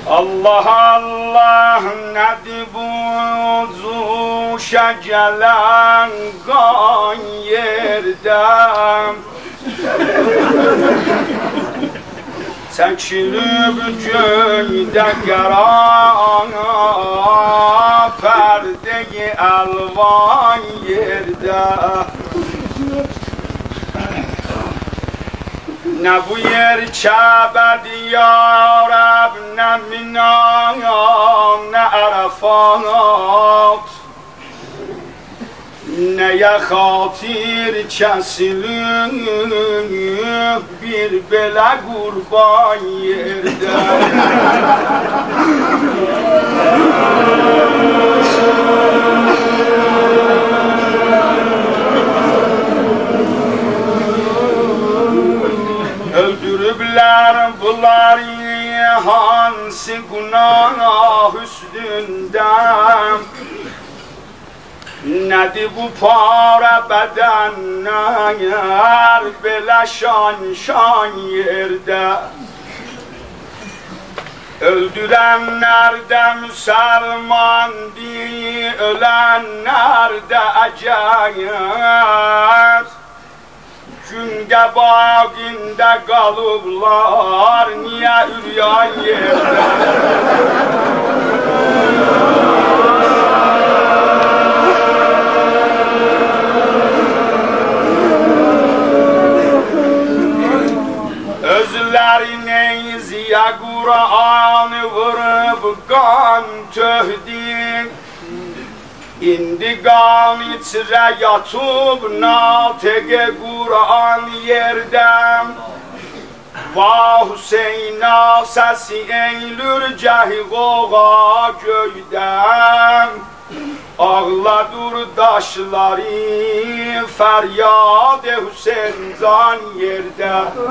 Allah Allah nədir bu cuşa gələn qan yerdən çəkilib göydə qara pərdəyi əlvan yerdə nə bu yer Kəbədir ya Rəb, nə Mina, nə Ərəfat nəyə xatir kəsilib bir belə qurban yerdə öldürüblər bunlar hansı günah üstündən nədir bu para bədənlər belə şan yerdə öldürənlər də müsəlmandır ölənlər də əcəb gün qəbağında qalıblar niyə üryan yerdə özlərini ziya Qur'anı vurub qan töhdük İndi qan içrə yatıb natiq-i Qur'an yerdən Va Hüseyna səsi eylür gəhi qoğa göydən Ağladır daşları fəryad-ı Hüseyn can yerdə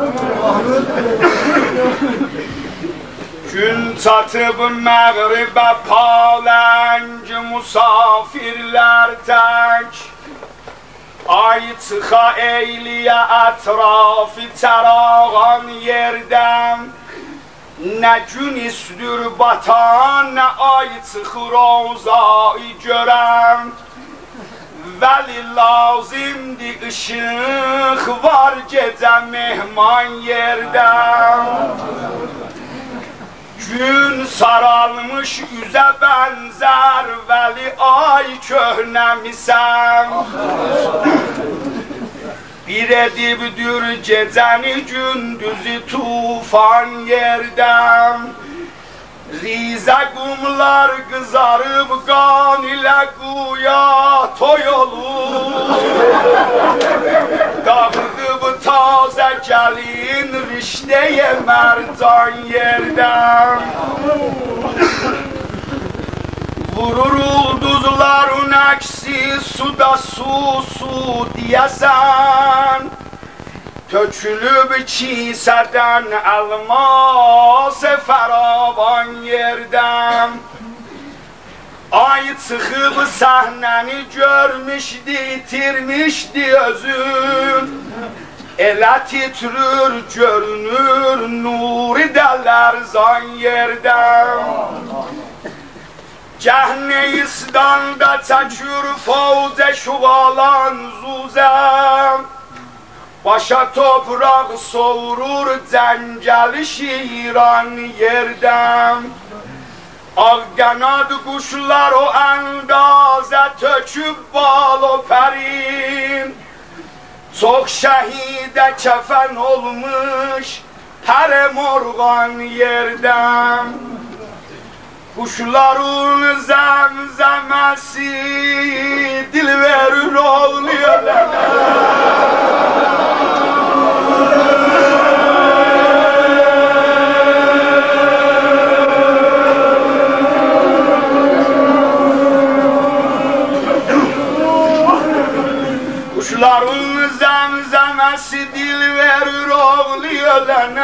Gün çatıb məğribə paləng musafirlər tək Ay çıxa eyliyə ətrafı çərağan yerdən Nə gün üstür batan, nə ay çıxır ovzayı görəm Vəli lazimdir ışıq var gecə mehman yerdən Gün saralmış üzə bənzər vəli ay köhnəmisən Bir edibdür gecəni gündüzü tufan yerdən Rizə qumlar qızarıb qan ilə quya toy olur Dağıdıb tazə gəlin riştəyə mərcan yerdən Vurur ulduzların əksi suda su deyəsən Tökülüb kisədən əlmas fəravan yerdən Ay çıxıb səhnəni görmüşdi, itirmişdi özün Elə titrür, görünür, nuri dələr zan yerdən Cəhneistanda çəkür fovzə şuvalan zuzəm Başa topraq soğurur cəngəli şiran yerdən Ağ qənad quşlar o əndazə töküb bal o pərin Çox şəhidə kəfən olmuş hərəm orğan yerdən Quşların zəmzəməsi dil verir oğluyor Quşların zəmzəməsi dil verir oğluyor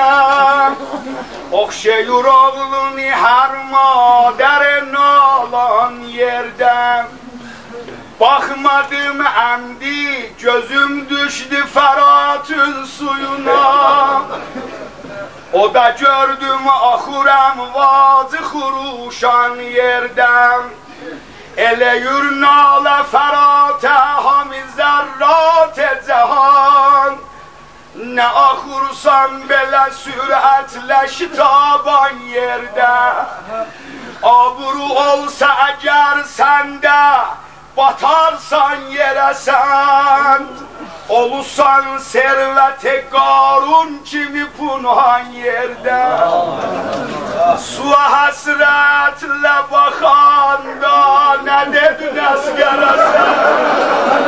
Oxşayır oğlunu hər madər nalan yerdən Baxmadım əmdi, gözüm düşdü Fəratın suyuna O da gördüm ahurem vazı xuruşan yerden. Ele yurnala ferate hami zerrat cehan. Ne ahursan bele süratle şitaban yerde. Abru olsa eğer sende batarsan yere sen. Olursan servete Karun kimi punhan yerde. Suya hasretle bakanda ne dedin asgara sen?